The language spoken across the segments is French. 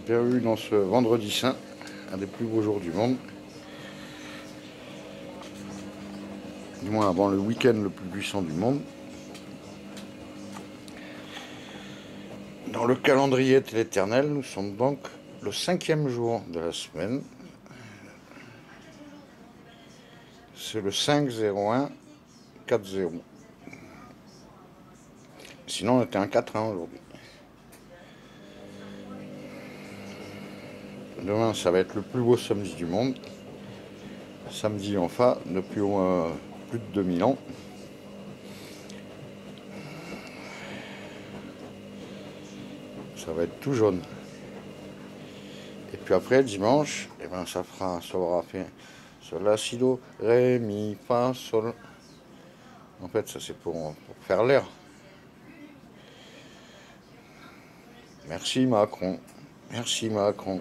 Bienvenue dans ce vendredi saint, un des plus beaux jours du monde. Du moins avant le week-end le plus puissant du monde. Dans le calendrier de l'Éternel, nous sommes donc le 5e jour de la semaine. C'est le 5-01-4-0. Sinon, on était un 4-1 aujourd'hui. Demain, ça va être le plus beau samedi du monde. Samedi enfin, depuis plus de 2000 ans. Ça va être tout jaune. Et puis après, dimanche, eh ben, ça aura fait sol, la, si, do, ré, mi, fa, sol. En fait, ça c'est pour faire l'air. Merci Macron. Merci Macron.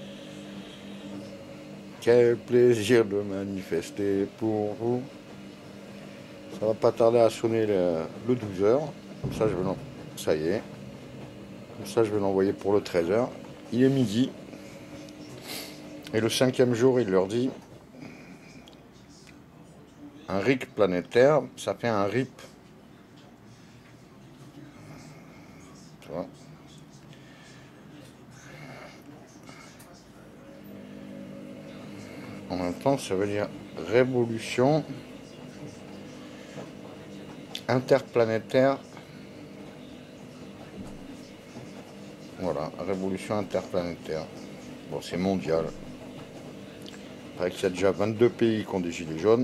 Quel plaisir de manifester pour vous. Ça va pas tarder à sonner le 12h. Comme ça, ça y est. Comme ça, je vais l'envoyer pour le 13h. Il est midi. Et le 5e jour, il leur dit un RIC planétaire, ça fait un RIP. Tu vois ? En même temps, ça veut dire révolution interplanétaire. Voilà, révolution interplanétaire. Bon, c'est mondial. Il paraît qu'il y a déjà 22 pays qui ont des gilets jaunes.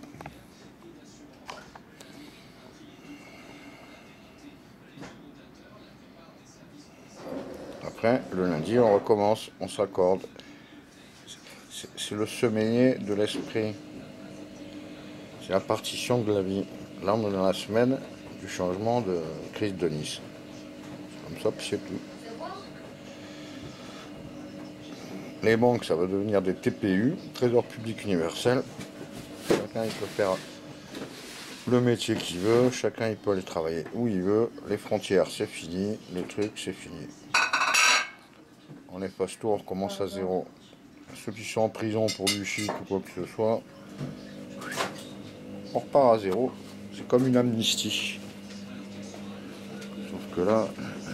Après, le lundi, on recommence, on s'accorde. C'est le semainier de l'esprit. C'est la partition de la vie. Là, on est dans la semaine du changement de crise de Nice. C'est comme ça, puis c'est tout. Les banques, ça va devenir des TPU, Trésor public universel. Chacun, il peut faire le métier qu'il veut. Chacun, il peut aller travailler où il veut. Les frontières, c'est fini. Les trucs, c'est fini. On efface tout, on recommence à zéro. Ceux qui sont en prison pour du shit ou quoi que ce soit, on repart à zéro. C'est comme une amnistie. Sauf que là,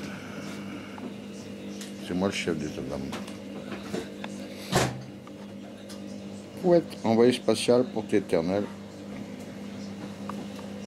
c'est moi le chef des hommes. Ouais, envoyé spatial pour t'éternel.